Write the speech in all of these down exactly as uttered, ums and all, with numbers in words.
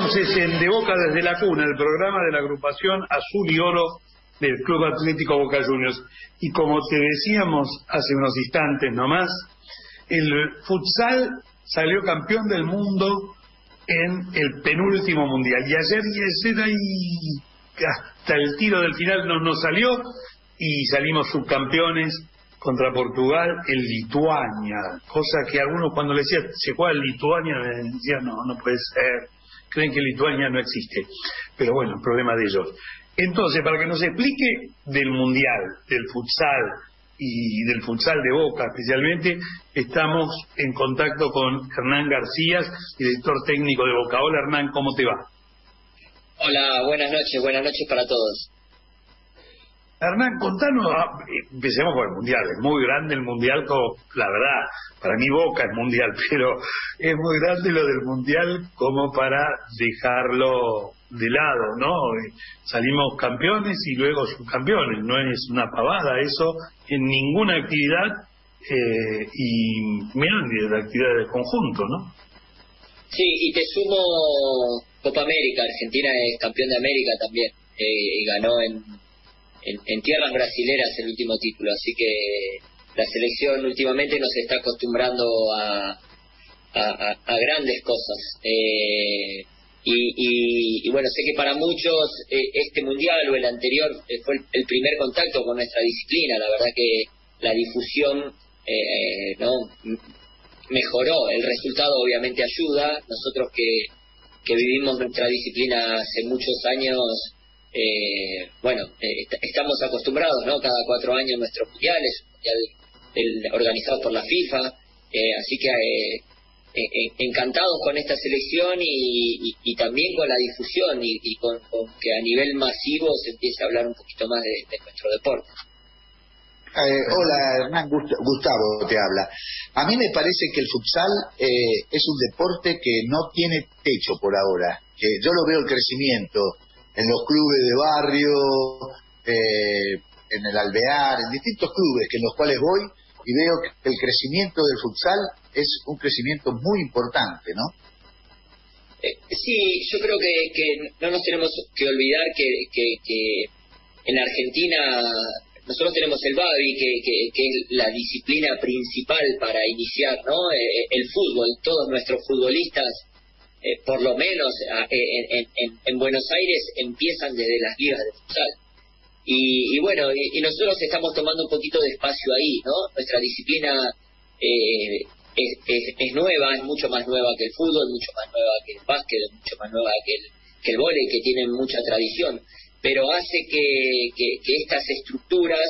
entonces en De Boca desde la Cuna, el programa de la agrupación Azul y Oro del Club Atlético Boca Juniors. Y como te decíamos hace unos instantes nomás, el futsal salió campeón del mundo en el penúltimo mundial. Y ayer, y ayer ahí, hasta el tiro del final no nos salió y salimos subcampeones contra Portugal en Lituania. Cosa que algunos cuando le decían, se juega en Lituania, me decían, no, no puede ser. Creen que Lituania no existe. Pero bueno, el problema de ellos. Entonces, para que nos explique del mundial, del futsal y del futsal de Boca especialmente, estamos en contacto con Hernán García, director técnico de Boca. Hola Hernán, ¿cómo te va? Hola, buenas noches, buenas noches para todos. Hernán, contanos, empecemos por el mundial. Es muy grande el mundial, como, la verdad, para mí Boca es mundial, pero es muy grande lo del mundial como para dejarlo de lado, ¿no? Salimos campeones y luego subcampeones, no es una pavada eso en ninguna actividad, eh, y menos ni de la actividad del conjunto, ¿no? Sí, y te sumo Copa América. Argentina es campeón de América también, eh, y ganó en, en, en tierras brasileras el último título, así que la selección últimamente nos está acostumbrando a, a, a, a grandes cosas. Eh, Y, y, y bueno, sé que para muchos eh, este mundial o el anterior eh, fue el, el primer contacto con nuestra disciplina. La verdad que la difusión eh, no mejoró, el resultado obviamente ayuda. Nosotros que, que vivimos nuestra disciplina hace muchos años, eh, bueno, eh, est- estamos acostumbrados, ¿no? Cada cuatro años nuestro mundial es un mundial el, organizado por la FIFA, eh, así que eh, Eh, encantados con esta selección y, y, y también con la difusión y, y con, con que a nivel masivo se empiece a hablar un poquito más de, de nuestro deporte. Eh, hola Hernán, Gust- Gustavo te habla. A mí me parece que el futsal eh, es un deporte que no tiene techo por ahora, que yo lo veo el crecimiento en los clubes de barrio, eh, en el Alvear, en distintos clubes que en los cuales voy, y veo que el crecimiento del futsal es un crecimiento muy importante, ¿no? Eh, sí, yo creo que, que no nos tenemos que olvidar que, que, que en Argentina nosotros tenemos el Babi, que, que, que es la disciplina principal para iniciar, ¿no? Eh, el fútbol. Todos nuestros futbolistas, eh, por lo menos eh, en, en, en Buenos Aires, empiezan desde las ligas de futsal. Y, y bueno, y, y nosotros estamos tomando un poquito de espacio ahí, ¿no? Nuestra disciplina eh, es, es, es nueva, es mucho más nueva que el fútbol, mucho más nueva que el básquet, mucho más nueva que el, que el vóley, que tienen mucha tradición, pero hace que, que, que estas estructuras,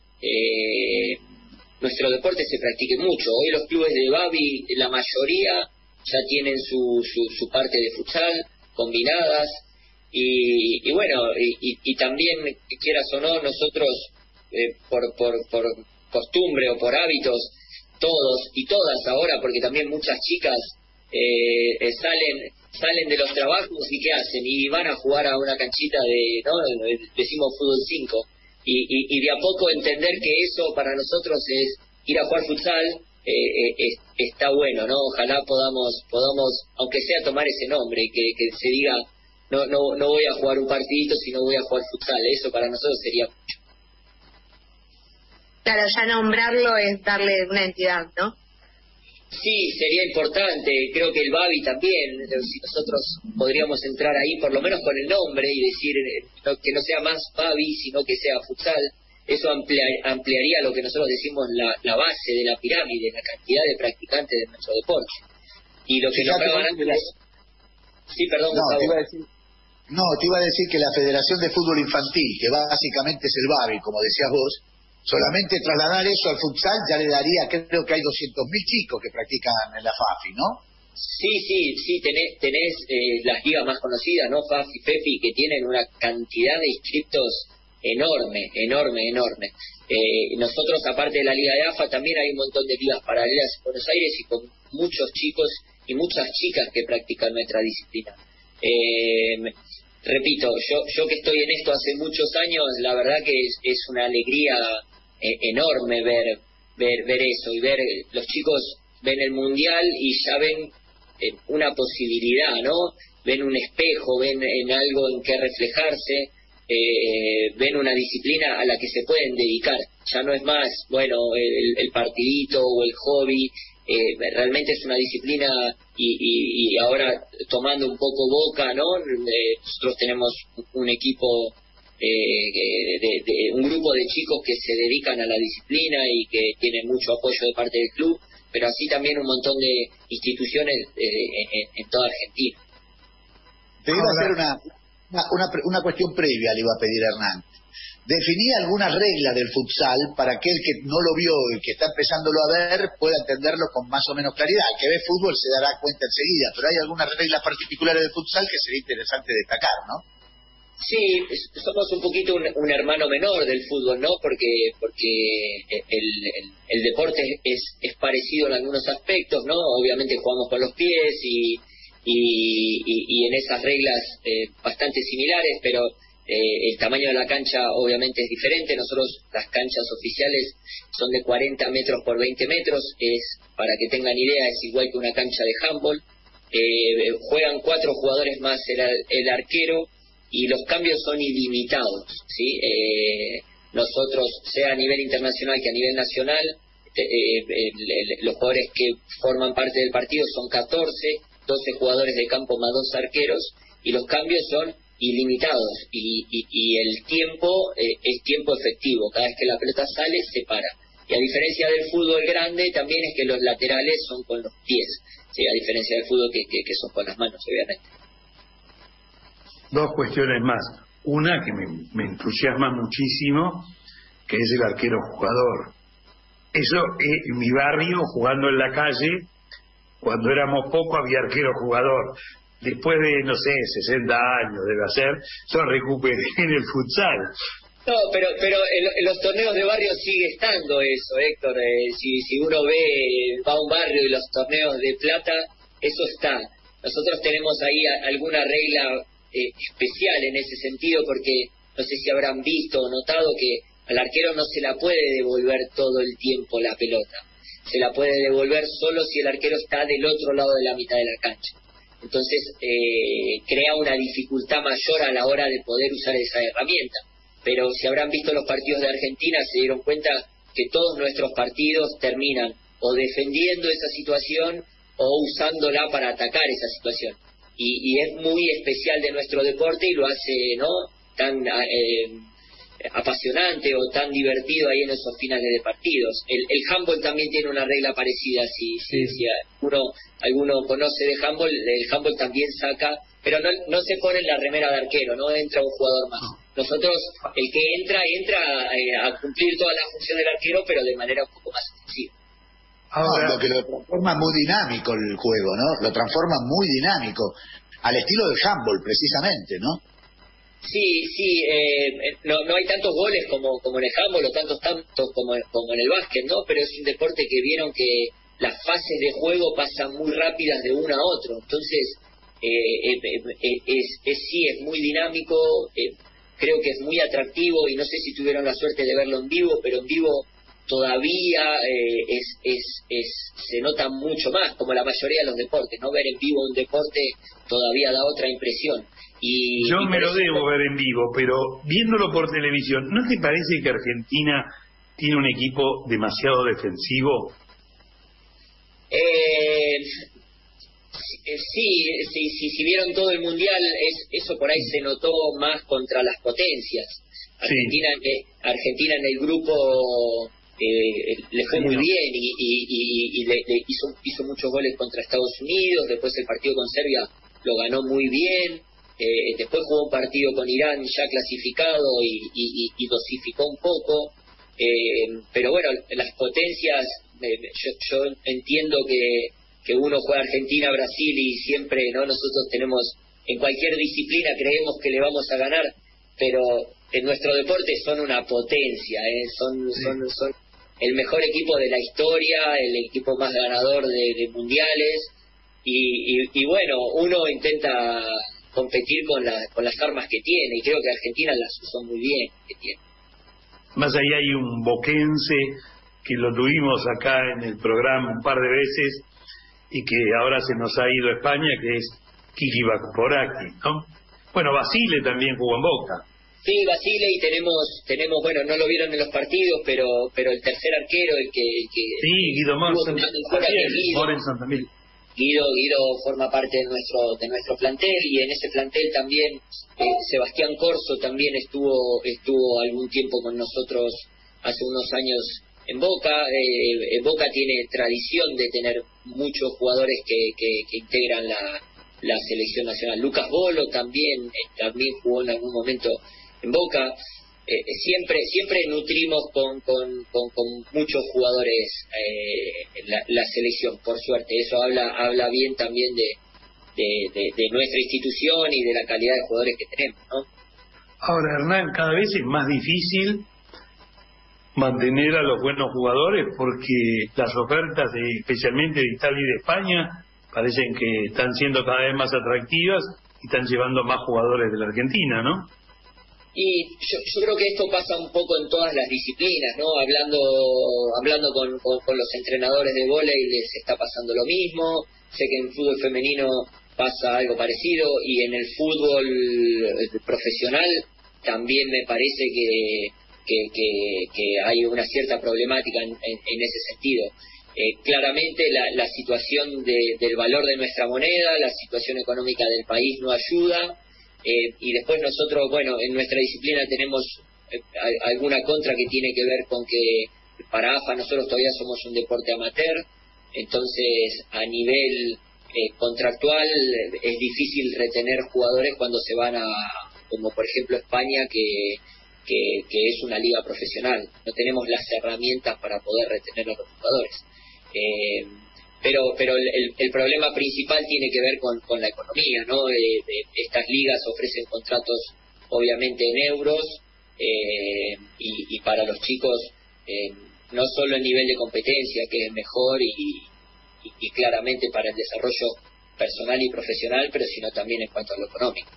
eh, nuestro deporte se practique mucho. Hoy los clubes de Babi, la mayoría ya tienen su, su, su parte de futsal, combinadas. Y, y bueno, y, y, y también, quieras o no, nosotros, eh, por, por, por costumbre o por hábitos, todos y todas ahora, porque también muchas chicas eh, eh, salen salen de los trabajos y ¿qué hacen? Y van a jugar a una canchita de, ¿no? Decimos fútbol cinco. Y, y, y de a poco entender que eso para nosotros es ir a jugar futsal, eh, eh, es, está bueno, ¿no? Ojalá podamos, podamos aunque sea tomar ese nombre, que, que se diga, No, no, no voy a jugar un partidito, sino voy a jugar futsal. Eso para nosotros sería mucho. Claro, ya nombrarlo es darle una entidad, ¿no? Sí, sería importante. Creo que el Babi también, si nosotros podríamos entrar ahí, por lo menos con el nombre, y decir eh, que no sea más Babi, sino que sea futsal. Eso ampliar, ampliaría lo que nosotros decimos la, la base de la pirámide, la cantidad de practicantes de nuestro deporte. Y lo que nombraban antes... Sí, perdón, no, Gustavo. te iba a decir, no, te iba a decir que la Federación de Fútbol Infantil, que básicamente es el Babi, como decías vos, solamente trasladar eso al futsal ya le daría, creo que hay doscientos mil chicos que practican en la FAFI, ¿no? Sí, sí, sí, tenés, tenés eh, las ligas más conocidas, ¿no? FAFI, FEFI, que tienen una cantidad de inscriptos enorme, enorme, enorme. Eh, nosotros, aparte de la Liga de AFA, también hay un montón de ligas paralelas en Buenos Aires y con muchos chicos y muchas chicas que practican nuestra disciplina. Eh, repito, yo yo que estoy en esto hace muchos años, la verdad que es, es una alegría eh, enorme ver, ver ver eso y ver los chicos ven el mundial y ya ven eh, una posibilidad, ¿no? ven un espejo, ven en algo en que reflejarse, eh, ven una disciplina a la que se pueden dedicar. Ya no es más, bueno, el, el partidito o el hobby, eh, realmente es una disciplina y, y, y ahora tomando un poco Boca, ¿no? Eh, nosotros tenemos un equipo, eh, de, de, un grupo de chicos que se dedican a la disciplina y que tienen mucho apoyo de parte del club, pero así también un montón de instituciones eh, en, en toda Argentina. Te iba a hacer una, una, una, una cuestión previa, le iba a pedir a Hernán. Definí algunas reglas del futsal para que el que no lo vio y que está empezándolo a ver pueda entenderlo con más o menos claridad. El que ve fútbol se dará cuenta enseguida, pero hay algunas reglas particulares del futsal que sería interesante destacar, ¿no? Sí, somos un poquito un, un hermano menor del fútbol, ¿no? Porque porque el, el, el deporte es, es parecido en algunos aspectos, ¿no? Obviamente jugamos con los pies y, y, y, y en esas reglas eh, bastante similares, pero eh, el tamaño de la cancha obviamente es diferente. Nosotros, las canchas oficiales son de cuarenta metros por veinte metros, es, para que tengan idea, es igual que una cancha de handball. Eh, juegan cuatro jugadores más el, el arquero, y los cambios son ilimitados, ¿sí? Eh, nosotros, sea a nivel internacional que a nivel nacional, eh, eh, los jugadores que forman parte del partido son catorce, doce jugadores de campo más dos arqueros, y los cambios son ilimitados, y, y, y el tiempo eh, es tiempo efectivo. Cada vez que la pelota sale, se para. Y a diferencia del fútbol grande, también es que los laterales son con los pies, ¿sí? A diferencia del fútbol que, que, que son con las manos, obviamente. Dos cuestiones más. Una que me, me entusiasma muchísimo, que es el arquero jugador. Eso, eh, en mi barrio, jugando en la calle, cuando éramos pocos había arquero jugador. Después de, no sé, sesenta años debe ser, yo recuperé en el futsal. No, pero pero en, en los torneos de barrio sigue estando eso, Héctor. Eh, si, si uno ve, va a un barrio y los torneos de plata, eso está. Nosotros tenemos ahí a, alguna regla Eh, especial en ese sentido, porque no sé si habrán visto o notado que al arquero no se la puede devolver todo el tiempo la pelota, se la puede devolver solo si el arquero está del otro lado de la mitad de la cancha. Entonces eh, crea una dificultad mayor a la hora de poder usar esa herramienta. Pero si habrán visto los partidos de Argentina, se dieron cuenta que todos nuestros partidos terminan o defendiendo esa situación o usándola para atacar esa situación. Y, y es muy especial de nuestro deporte y lo hace, ¿no?, tan eh, apasionante o tan divertido ahí en esos finales de partidos. El, el handball también tiene una regla parecida. Si, si, si alguno, alguno conoce de handball, el handball también saca, pero no, no se pone en la remera de arquero, no entra un jugador más. Nosotros, el que entra, entra eh, a cumplir toda la función del arquero, pero de manera un poco más exclusiva. Ahora, no, lo que lo transforma muy dinámico el juego, ¿no? Lo transforma muy dinámico, al estilo del handball, precisamente, ¿no? Sí, sí, eh, no, no hay tantos goles como, como en el handball o tantos tantos como, como en el básquet, ¿no? Pero es un deporte que vieron que las fases de juego pasan muy rápidas de uno a otro. Entonces, eh, eh, eh, es, es sí, es muy dinámico, eh, creo que es muy atractivo y no sé si tuvieron la suerte de verlo en vivo, pero en vivo todavía eh, es, es, es, se nota mucho más, como la mayoría de los deportes, ¿no? Ver en vivo un deporte todavía da otra impresión. Y, Yo y me lo eso, debo ver en vivo, pero viéndolo por televisión, ¿no te parece que Argentina tiene un equipo demasiado defensivo? Eh, sí, sí, sí, si vieron todo el mundial, es, eso por ahí se notó más contra las potencias. Argentina, sí. eh, Argentina en el grupo eh, le fue muy bien y, y, y, y le, le hizo, hizo muchos goles contra Estados Unidos. Después el partido con Serbia lo ganó muy bien. Eh, después jugó un partido con Irán ya clasificado y, y, y dosificó un poco. Eh, pero bueno, las potencias, eh, yo, yo entiendo que, que uno juega Argentina, Brasil y siempre, ¿no? Nosotros tenemos, en cualquier disciplina creemos que le vamos a ganar, pero en nuestro deporte son una potencia, ¿eh? son, sí. son, son el mejor equipo de la historia, el equipo más ganador de, de mundiales y, y, y bueno, uno intenta competir con, la, con las armas que tiene y creo que Argentina las usó muy bien que tiene. Más allá hay un boquense que lo tuvimos acá en el programa un par de veces y que ahora se nos ha ido a España, que es Kiki Bakuraki, ¿no? Bueno, Basile también jugó en Boca. Sí, Basile, y tenemos, tenemos, bueno, no lo vieron en los partidos, pero pero el tercer arquero, el que... El que sí, Guido Morrison. Morrison también. Guido, Guido forma parte de nuestro de nuestro plantel, y en ese plantel también eh, Sebastián Corso también estuvo estuvo algún tiempo con nosotros hace unos años en Boca. Eh, Boca tiene tradición de tener muchos jugadores que, que, que integran la, la selección nacional. Lucas Bolo también, eh, también jugó en algún momento en Boca. Eh, siempre siempre nutrimos con con, con, con muchos jugadores eh, la, la selección, por suerte. Eso habla habla bien también de, de, de, de nuestra institución y de la calidad de jugadores que tenemos, ¿no? Ahora, Hernán, cada vez es más difícil mantener a los buenos jugadores, porque las ofertas, de, especialmente de Italia y de España, parecen que están siendo cada vez más atractivas y están llevando más jugadores de la Argentina, ¿no? Y yo, yo creo que esto pasa un poco en todas las disciplinas, ¿no? Hablando hablando con, con, con los entrenadores de vóley les está pasando lo mismo. Sé que en fútbol femenino pasa algo parecido, y en el fútbol profesional también me parece que que, que, que hay una cierta problemática en, en, en ese sentido. Eh, claramente la, la situación de, del valor de nuestra moneda, la situación económica del país no ayuda. Eh, y después nosotros, bueno, en nuestra disciplina tenemos eh, alguna contra que tiene que ver con que para A F A nosotros todavía somos un deporte amateur, entonces a nivel eh, contractual es difícil retener jugadores cuando se van a, como por ejemplo España, que, que, que es una liga profesional. No tenemos las herramientas para poder retener a los jugadores. Eh, Pero pero el, el problema principal tiene que ver con, con la economía, ¿no? De, de, estas ligas ofrecen contratos obviamente en euros, eh, y, y para los chicos eh, no solo el nivel de competencia, que es mejor, y, y, y claramente para el desarrollo personal y profesional, pero sino también en cuanto a lo económico.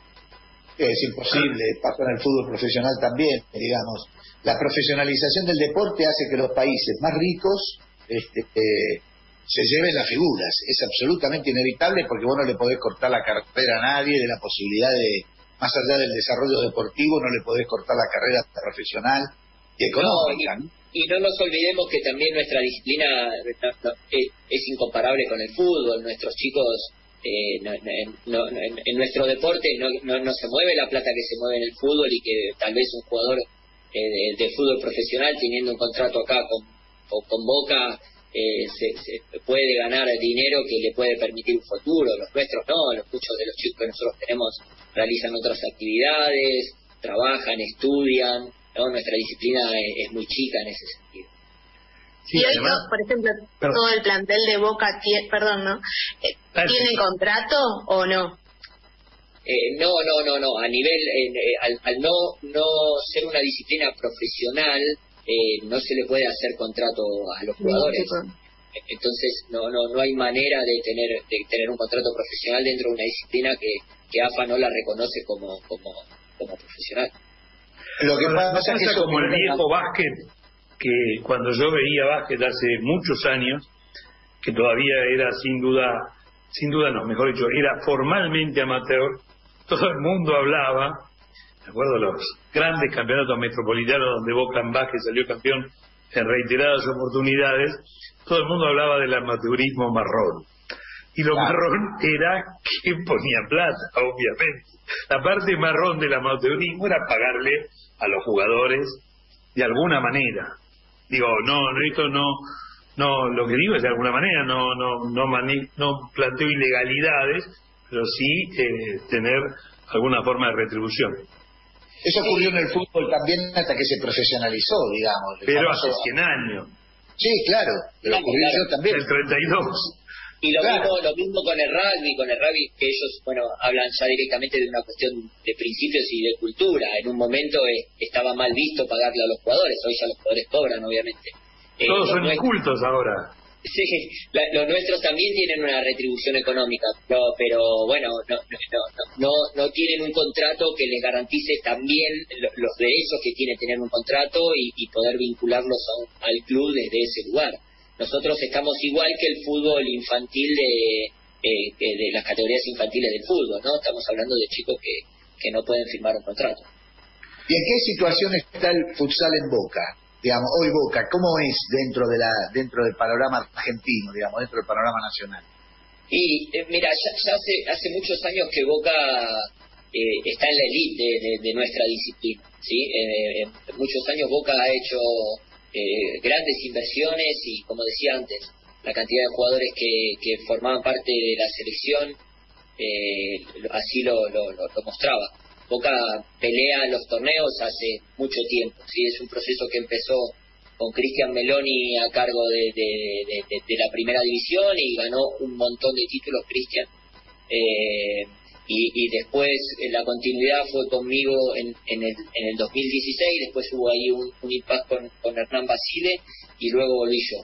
Es imposible, pasa en el fútbol profesional también, digamos. La profesionalización del deporte hace que los países más ricos este, eh, se lleven las figuras. Es absolutamente inevitable, porque vos no le podés cortar la carrera a nadie, de la posibilidad de, más allá del desarrollo deportivo, no le podés cortar la carrera profesional y económica. No, y, y no nos olvidemos que también nuestra disciplina no, no, es, es incomparable con el fútbol. Nuestros chicos, eh, no, no, no, en, en nuestro deporte no, no, no se mueve la plata que se mueve en el fútbol, y que tal vez un jugador eh, de, de fútbol profesional teniendo un contrato acá con, con, con Boca, Eh, se, se puede ganar dinero que le puede permitir un futuro. Los nuestros no, los muchos de los chicos que nosotros tenemos realizan otras actividades, trabajan, estudian, ¿no? Nuestra disciplina es, es muy chica en ese sentido. Sí, y hoy, además, por ejemplo, perdón. todo el plantel de Boca tiene, perdón, ¿no? Eh, ¿Tiene contrato o no? Eh, no, no, no, no. A nivel, eh, al, al no, no ser una disciplina profesional, Eh, no se le puede hacer contrato a los jugadores. Entonces no no no hay manera de tener de tener un contrato profesional dentro de una disciplina que, que A F A no la reconoce como como como profesional. Lo que pasa, pasa es que como el viejo básquet, que cuando yo veía básquet hace muchos años, que todavía era sin duda, sin duda no, mejor dicho, era formalmente amateur, todo el mundo hablaba. Me acuerdo los grandes campeonatos metropolitanos donde Boca en básquet salió campeón en reiteradas oportunidades, todo el mundo hablaba del amateurismo marrón. Y lo claro. marrón era que ponía plata, obviamente. La parte marrón del amateurismo era pagarle a los jugadores de alguna manera. Digo, no, no esto no, no, lo que digo es de alguna manera, no, no, no, mani, no planteo ilegalidades, pero sí eh, tener alguna forma de retribución. Eso ocurrió en el fútbol también hasta que se profesionalizó, digamos. Pero hace cien años. Sí, claro, pero claro, ocurrió claro. también. El treinta y dos. Y lo, claro. mismo, lo mismo con el rugby, con el rugby que ellos, bueno, hablan ya directamente de una cuestión de principios y de cultura. En un momento eh, estaba mal visto pagarle a los jugadores, hoy ya los jugadores cobran, obviamente. Eh, Todos son incultos ahora. Sí, la, los nuestros también tienen una retribución económica, pero, pero bueno, no, no, no, no, no tienen un contrato que les garantice también los derechos que tiene tener un contrato y, y poder vincularlos a un, al club desde ese lugar. Nosotros estamos igual que el fútbol infantil de, eh, de las categorías infantiles del fútbol, ¿no? Estamos hablando de chicos que, que no pueden firmar un contrato. ¿Y en qué situación está el futsal en Boca? Digamos, hoy Boca, ¿cómo es dentro de la dentro del panorama argentino, digamos, dentro del panorama nacional? Y eh, mira, ya, ya hace hace muchos años que Boca eh, está en la elite de, de, de nuestra disciplina, ¿sí? Eh, en muchos años Boca ha hecho eh, grandes inversiones y, como decía antes, la cantidad de jugadores que, que formaban parte de la selección eh, así lo, lo, lo, lo mostraba. Boca pelea los torneos hace mucho tiempo, ¿sí? Es un proceso que empezó con Cristian Meloni a cargo de, de, de, de, de la primera división y ganó un montón de títulos Cristian. Eh, y, y después eh, la continuidad fue conmigo en, en, el, en el dos mil dieciséis, después hubo ahí un, un impasse con, con Hernán Basile y luego volví yo.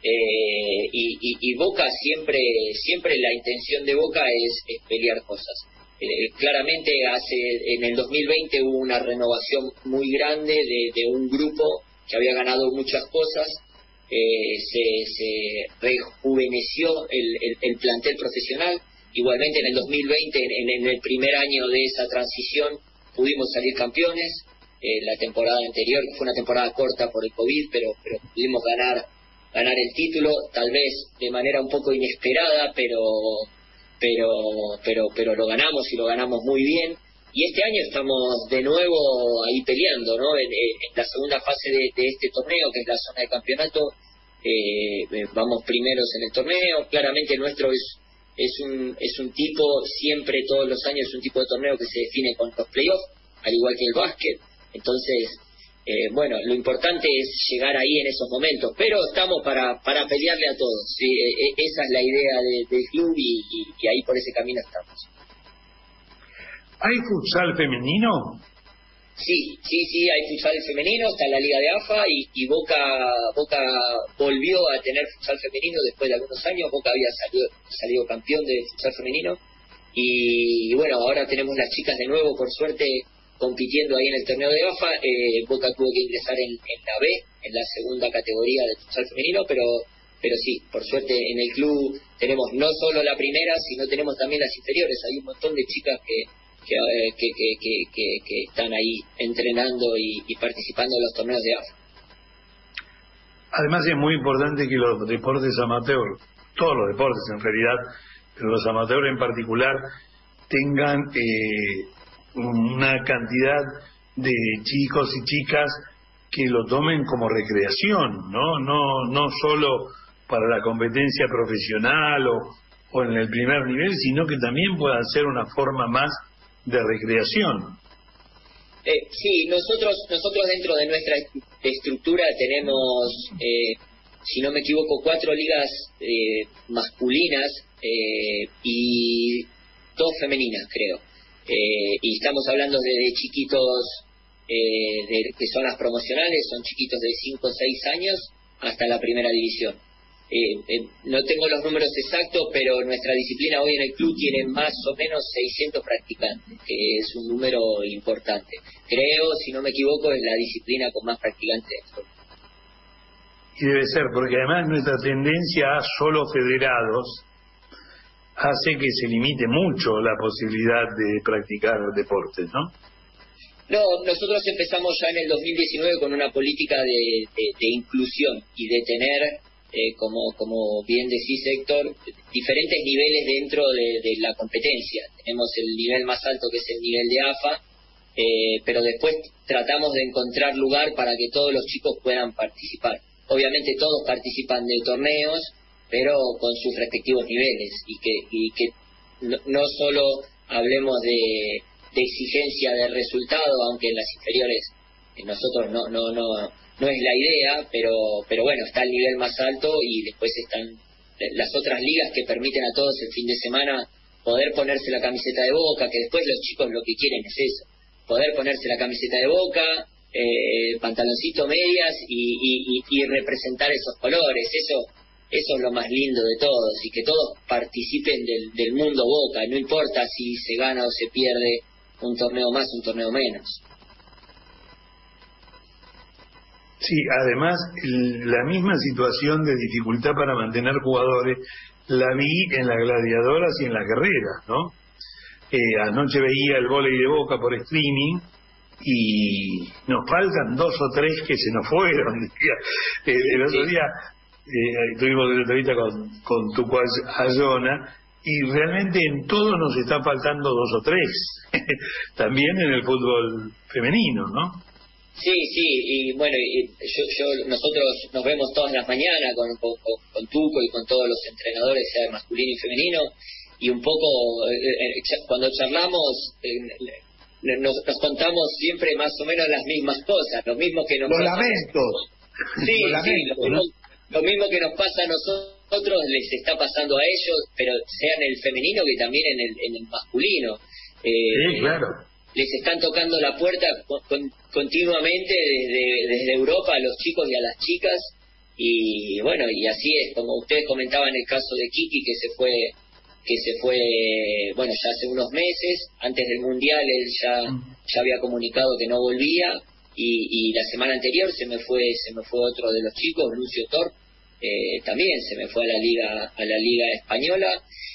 Eh, y, y, y Boca siempre, siempre la intención de Boca es, es pelear cosas. Eh, claramente hace en el dos mil veinte hubo una renovación muy grande de, de un grupo que había ganado muchas cosas, eh, se, se rejuveneció el, el, el plantel profesional. Igualmente en el dos mil veinte, en, en el primer año de esa transición, pudimos salir campeones. Eh, la temporada anterior fue una temporada corta por el COVID, pero, pero pudimos ganar ganar el título, tal vez de manera un poco inesperada, pero pero pero pero lo ganamos y lo ganamos muy bien. Y este año estamos de nuevo ahí peleando, ¿no? En, en la segunda fase de, de este torneo, que es la zona de campeonato, eh, vamos primeros en el torneo. Claramente el nuestro es es un es un tipo, siempre todos los años es un tipo de torneo que se define con los playoffs, al igual que el básquet. Entonces, eh, bueno, lo importante es llegar ahí en esos momentos, pero estamos para para pelearle a todos, ¿sí? E, esa es la idea de, del club y, y, y ahí por ese camino estamos. ¿Hay futsal femenino? Sí, sí, sí, hay futsal femenino, está la Liga de A F A y, y Boca Boca volvió a tener futsal femenino después de algunos años. Boca había salido, salido campeón de futsal femenino y, y bueno, ahora tenemos las chicas de nuevo, por suerte, compitiendo ahí en el torneo de A F A. Eh, Boca tuvo que ingresar en, en la B, en la segunda categoría del futsal femenino, pero pero sí, por suerte en el club tenemos no solo la primera, sino tenemos también las inferiores. Hay un montón de chicas que Que, que, que, que, que, que están ahí entrenando y, y participando en los torneos de A F A. Además es muy importante que los deportes amateur, todos los deportes en realidad, pero los amateur en particular, tengan eh, una cantidad de chicos y chicas que lo tomen como recreación, ¿no? No, no solo para la competencia profesional o, o en el primer nivel, sino que también pueda ser una forma más de recreación. Eh, sí, nosotros nosotros dentro de nuestra estructura tenemos, eh, si no me equivoco, cuatro ligas eh, masculinas eh, y dos femeninas, creo. Eh, y estamos hablando de, de chiquitos eh, de, que son las promocionales, son chiquitos de cinco o seis años hasta la primera división. Eh, eh, no tengo los números exactos, pero nuestra disciplina hoy en el club tiene más o menos seiscientos practicantes, que es un número importante. Creo, si no me equivoco, es la disciplina con más practicantes. Y debe ser, porque además nuestra tendencia a solo federados hace que se limite mucho la posibilidad de practicar deportes, ¿no? No, nosotros empezamos ya en el dos mil diecinueve con una política de, de, de inclusión y de tener Eh, como como bien decís, Héctor, diferentes niveles dentro de, de la competencia. Tenemos el nivel más alto, que es el nivel de A F A, eh, pero después tratamos de encontrar lugar para que todos los chicos puedan participar. Obviamente todos participan de torneos, pero con sus respectivos niveles, y que y que no, no solo hablemos de, de exigencia de resultado, aunque en las inferiores eh, nosotros no no no no es la idea, pero pero bueno, está el nivel más alto y después están las otras ligas que permiten a todos el fin de semana poder ponerse la camiseta de Boca, que después los chicos lo que quieren es eso, poder ponerse la camiseta de Boca, eh, pantaloncito, medias y, y, y, y representar esos colores. Eso eso es lo más lindo de todos, y que todos participen del, del mundo Boca, no importa si se gana o se pierde un torneo más, un torneo menos. Sí, además la misma situación de dificultad para mantener jugadores la vi en las gladiadoras y en las guerreras, ¿no? Eh, anoche veía el vóley de Boca por streaming y nos faltan dos o tres que se nos fueron. Eh, el otro día eh, tuvimos una entrevista con, con Tuco Ayona y realmente en todo nos está faltando dos o tres. También en el fútbol femenino, ¿no? Sí, sí, y bueno, y yo, yo nosotros nos vemos todas las mañanas con, con, con Tuco y con todos los entrenadores, sea masculino y femenino, y un poco, eh, cuando charlamos, eh, nos, nos contamos siempre más o menos las mismas cosas, lo mismo que nos los pasa. lamentos. Sí, los sí, lamentos, lo, ¿no? lo mismo que nos pasa a nosotros les está pasando a ellos, pero sea en el femenino que también en el, en el masculino. Eh, sí, claro. Les están tocando la puerta con, con, continuamente desde, desde Europa a los chicos y a las chicas, y bueno, y así es, como ustedes comentaban el caso de Kiki, que se fue, que se fue, bueno, ya hace unos meses, antes del Mundial él ya, ya había comunicado que no volvía, y, y la semana anterior se me fue, se me fue otro de los chicos, Lucio Tor, eh, también se me fue a la liga, a la liga española,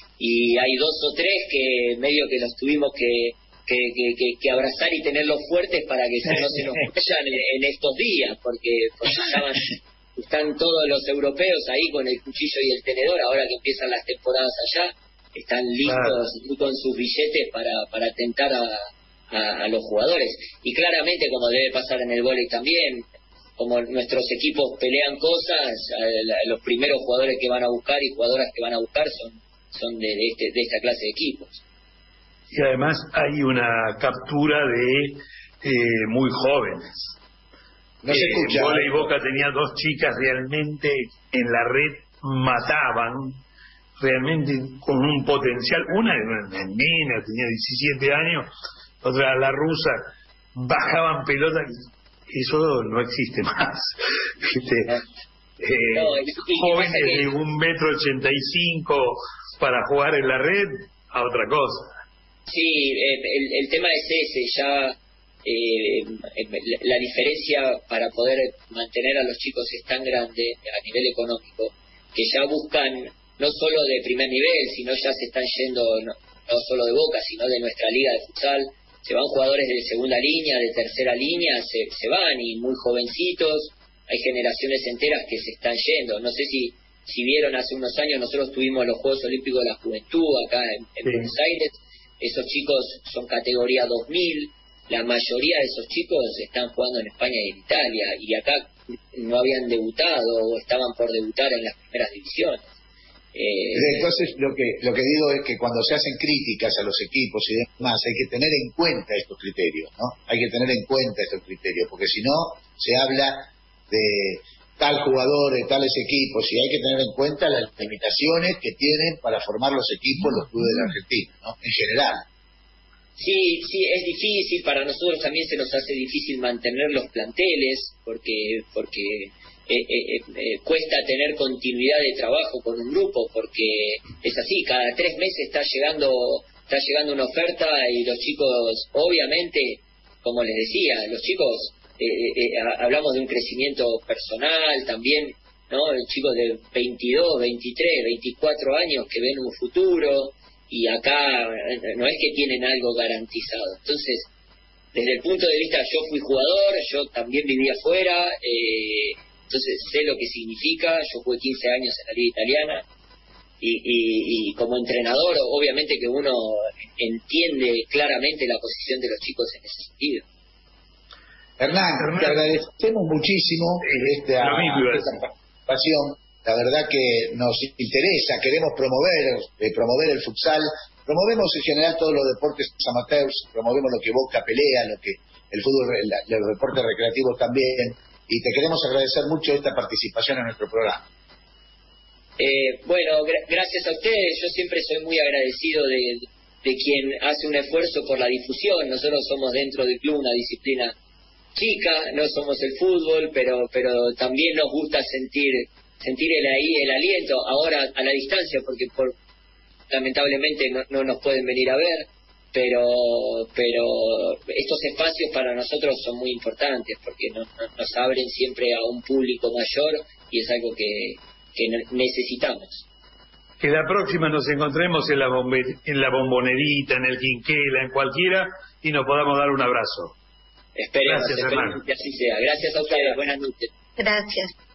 y hay dos o tres que medio que los tuvimos que Que, que, que abrazar y tenerlos fuertes para que no se nos vayan en, en estos días, porque, porque estaban, están todos los europeos ahí con el cuchillo y el tenedor, ahora que empiezan las temporadas allá, están listos claro. con sus billetes para, para tentar a, a, a los jugadores. Y claramente, como debe pasar en el vóley también, como nuestros equipos pelean cosas, los primeros jugadores que van a buscar y jugadoras que van a buscar son, son de, de, este, de esta clase de equipos. Y además hay una captura de eh, muy jóvenes. No se eh, escucha. Bola y Boca tenía dos chicas realmente en la red, mataban, realmente con un potencial. Una era una nena, tenía diecisiete años, otra la rusa, bajaban pelota. Eso no existe más. Este, eh, no, jóvenes que... de un metro ochenta y cinco para jugar en la red, a otra cosa. Sí, el, el tema es ese, ya eh, la diferencia para poder mantener a los chicos es tan grande a nivel económico que ya buscan no solo de primer nivel, sino ya se están yendo no, no solo de Boca, sino de nuestra liga de futsal, se van jugadores de segunda línea, de tercera línea, se, se van y muy jovencitos, hay generaciones enteras que se están yendo, no sé si si vieron hace unos años nosotros tuvimos los Juegos Olímpicos de la Juventud acá en, en sí. Buenos Aires. Esos chicos son categoría dos mil, la mayoría de esos chicos están jugando en España y en Italia, y acá no habían debutado o estaban por debutar en las primeras divisiones. Eh, Entonces lo que lo que digo es que cuando se hacen críticas a los equipos y demás, hay que tener en cuenta estos criterios, ¿no? Hay que tener en cuenta estos criterios, porque si no, se habla de tal jugador, de tales equipos, y hay que tener en cuenta las limitaciones que tienen para formar los equipos los clubes de Argentina, ¿no? En general. Sí, sí, es difícil, para nosotros también se nos hace difícil mantener los planteles, porque porque eh, eh, eh, cuesta tener continuidad de trabajo con un grupo, porque es así, cada tres meses está llegando, está llegando una oferta y los chicos, obviamente, como les decía, los chicos... Eh, eh, hablamos de un crecimiento personal también, ¿no? Chicos de veintidós, veintitrés, veinticuatro años que ven un futuro y acá no es que tienen algo garantizado. Entonces, desde el punto de vista, yo fui jugador, yo también viví afuera, eh, entonces sé lo que significa, yo jugué quince años en la liga italiana y, y, y como entrenador obviamente que uno entiende claramente la posición de los chicos en ese sentido. Hernán, te agradecemos muchísimo esta, esta participación. La verdad que nos interesa, queremos promover eh, promover el futsal. Promovemos en general todos los deportes amateurs, promovemos lo que Boca pelea, lo que el fútbol, la, los deportes recreativos también. Y te queremos agradecer mucho esta participación en nuestro programa. Eh, bueno, gra- gracias a ustedes. Yo siempre soy muy agradecido de, de quien hace un esfuerzo por la difusión. Nosotros somos dentro del club una disciplina chica, no somos el fútbol, pero pero también nos gusta sentir sentir el ahí el aliento ahora a la distancia, porque por lamentablemente no, no nos pueden venir a ver, pero pero estos espacios para nosotros son muy importantes porque nos, nos abren siempre a un público mayor y es algo que, que necesitamos. Que la próxima nos encontremos en la, bombe, en la Bombonerita, en el Quinquela, en cualquiera, y nos podamos dar un abrazo. Esperemos, esperemos que así sea. Gracias a ustedes, buenas noches. Gracias.